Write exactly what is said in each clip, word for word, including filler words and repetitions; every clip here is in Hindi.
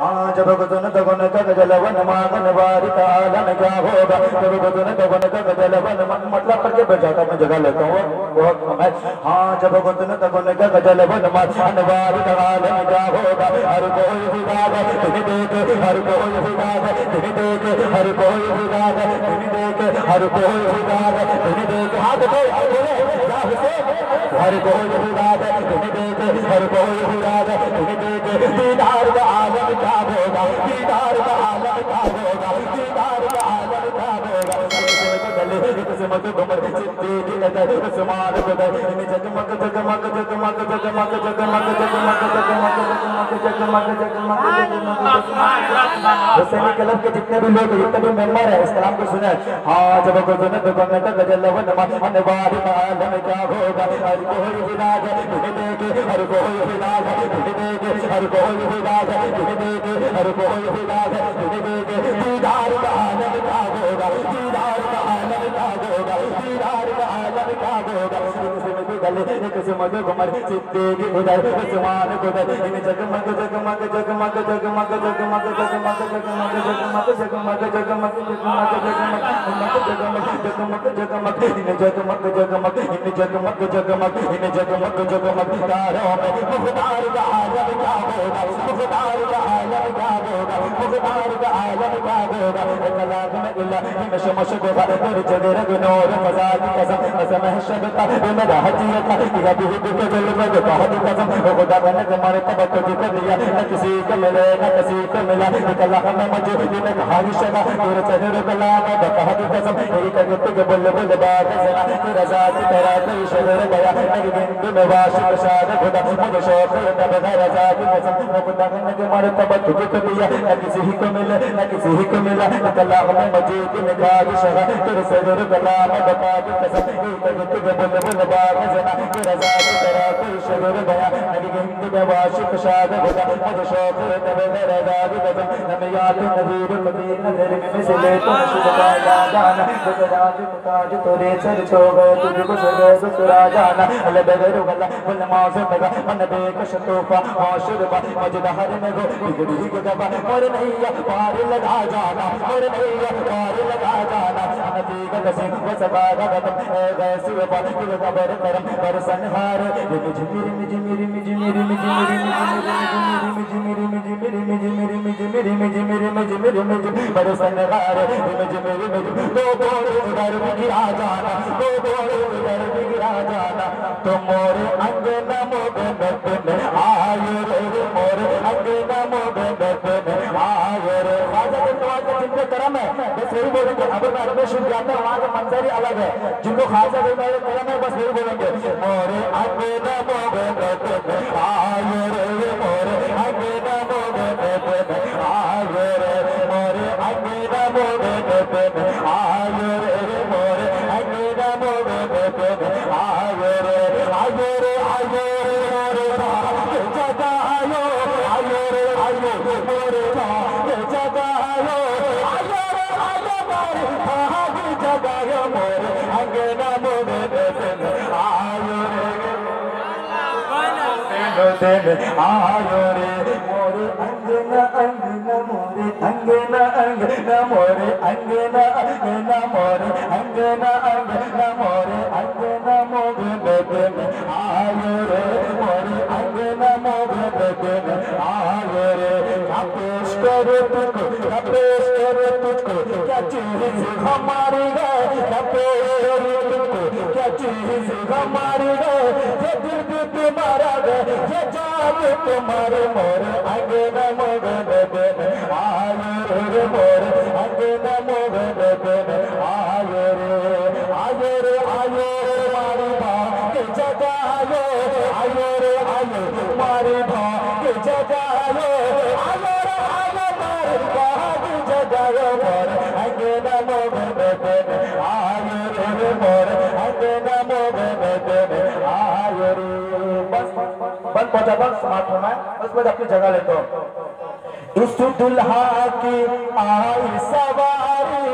हाँ जब गुदन तगन का गजलवन मागन वारी तालन क्या होगा, जब गुदन तगन का गजलवन मतलब पढ़ के बैठ जाता मैं जगह लेता हूँ बहुत कम है। हाँ जब गुदन तगन का गजलवन मागन वारी तालन क्या होगा, हर कोई विवाद तुम्हें देख, हर कोई विवाद तुम्हें देख, हर कोई विवाद तुम्हें देख, हर कोई विवाद तुम्हें देख, हाथ कोई हर कोई विवाद तुम्हें देख, हर कोई विवाद तुम्हें देख, दीदार का आलम क्या होगा, दीदार का आलम क्या होगा, दीदार का आलम क्या होगा। किस्मत घुमर सिद्दीकी नजर उस्मान बदर जगमग जगमग जगमग जगमग जगमग जगमग जगमग जगमग जगमग जगमग हुसैनी क्लब के जितने भी लोग जितने भी मेंबर है इस कलाम को सुने। हाँ जब गुज़र दुगन का गजलवन अनवार आलम क्या होगा, हर कोई विराज तुम्हें देखे, हर कोई विराज तुम्हें देखे, हर कोई विराज तुम्हें देखे, हर कोई विराज तुम्हें देखे, दीदार का आलम क्या होगा, दीदार का आलम क्या होगा, दीदार का आलम क्या होगा। एक सिमत घुमर सिद्दीकी उधर उस्मान उधर इन जगमग जगमग जगमग जगमग जगमग जगमग जगमग जगमग जगमग जगमग जगमग जगमग जगमग इन जगमग जगमग इन जगमग जगमग इन जगमग जगमग तारों में मुख्तार का आलम क्या होगा, मुख्तार का आलम क्या होगा, मुख्तार का आलम क्या होगा। कलाम में इल्ला में शमश को नूर जगह रग नूर फजा की कसम कसम है शबता में रहतियत या भी के दिल में बहुत कसम खुदा ने हमारे तबक को दिया न किसी को मिले न किसी को मिला। कलाम में मुझे ने कहा शगा नूर चहर कलाम में बहुत कसम एक करते के बुल बुल बात जरा तेरा जात तेरा कोई शहर गया मेरी बिंदु में वाशिक शाद खुदा मुझे शौक तब रजा की कसम खुदा ने हमारे तबक को दिया न किसी को मिले न किसी को मिला। कलाम में मुझे ने कहा शगा तेरे सदर कलाम में बता की कसम एक करते के बुल बुल बात जरा तेरा जात तेरा कोई शहर गया मेरी बिंदु में वाशिक शाद खुदा मुझे शौक तब रजा की कसम हम याद नज़ीर मदीन नज़र में मिसले तो शुदा जाना गुजरात ताज तोरे सर छोड़ तुझको सर सुरा जाना अल बगर वला वल मौसम लगा मन बेकश तोहफा माशुर बा मजद हर में गो बिगड़ी के दबा और नहीं पार लगा जाना और नहीं पार लगा जाना नबी का सिंह वसबा गदम ए गैसी व बात के खबर करम पर संहार ये मिजमिर मिजमिर मिजमिर मिजमिर मिजमिर मिजमिर मिजमिर मिजमिर मिजमिर मिजमिर मिजमिर पर संहार ये मिजमिर मिजमिर दो बोल उधर भी गिरा जाना दो बोल उधर भी गिरा जाना तो मोरे अंगना मोगन में आयो रे मोरे अंगना मोगन में आयो रे। राजा के नवाज का जिनके करम है बस वही बोलेंगे। अब मैं अरबे शुरू जाता हूँ वहाँ का मंजर ही अलग है। जिनको खासा के करम है बस वही बोलेंगे मोरे अंगना मोगन में आयो रे मोरे अंगना मोगन में आयो रे मोरे अंगना मोगन में आयो रे मोरे अंगना मोगन में आयो रे आयो रे आयो रे मोरे जगा आयो आयो रे आयो मोरे जगा आयो आयो रे आयो मोरे भाग जगा आयो मोरे अंगना मोगन में आयो रे आयो रे मोरे अंगना अंगना मोरे अंगना अंगना मोरे अंगना अंगना मोरे अंगना अंगना मोरे अंगना मोगन में आयो रे मोरे अंगना मोगन में आयो रे। क्या पेश करे तुझको क्या पेश करे तुझको क्या चीज हमारी है, क्या पेश करे तुझको क्या चीज हमारी है, ये दिल भी तुम्हारा है ये जान तुम्हारे मोरे अंगना मोगन में आयो रे मोरे अंगना मोगन में आयो रे आयो रे आयो रे मारी भाग जगा आयो आयो रे आयो मारी भाग जगा आयो आयो रे आयो मारी भाग जगा आयो मोरे अंगना मोगन में आयो रे मोरे अंगना मोगन में आयो रे। बस बस पहुंचा बस समाप्त होना है बस बस अपनी जगह लेते हो। इस दुल्हा की आई सवारी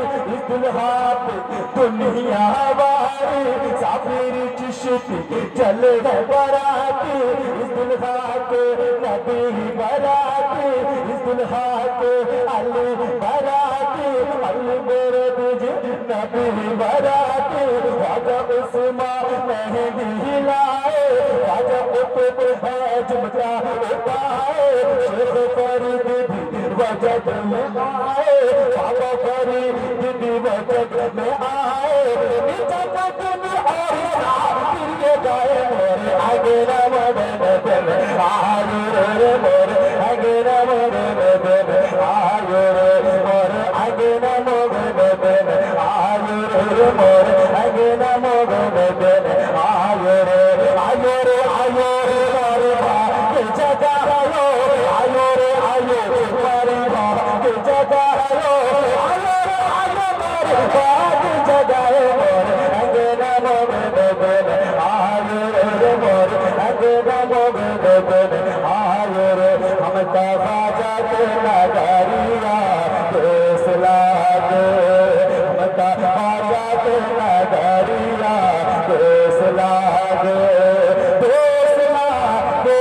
दुल्हा पे दुनिया वाली साफिर चिश्ती चल गए बराती इस दुल्हा के नबी बराती इस दुल्हा के अली बराती अली मेरे तुझे नबी बराती राजा उस्मान मेहंदी लाए राजा कुतुब है जुमका उठाए शेख फरीद भी वजद में आए बाबा फरीद भी वजद में आए नीचा कदम और फिर गाए मोरे आगे ना मोरे बेबे आगे रे मोरे आगे ना मोरे बेबे आगे रे मोरे आगे ना मोरे बेबे आगे रे मोरे आगे ना मोरे बेबे आगे रे आगे रे आगे रे मोरे के जगह आयो आयो रे आयो मोरे के जगह आयो आयो रे आयो मोरे के जगह मोरे आगे ना मोरे बेबे आगे रे मोरे आगे ना मोरे बेबे आगे रे हम तबाजा के नगरिया फैसला दे हम तबाजा के नगरिया फैसला दे फैसला दे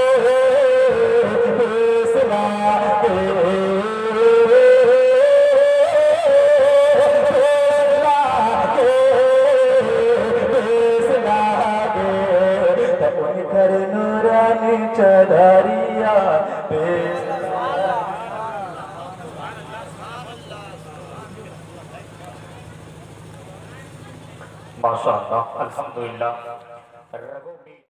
फैसला दे कर नूरानी चदरिया माशाअल्लाह अल्हम्दुलिल्लाह।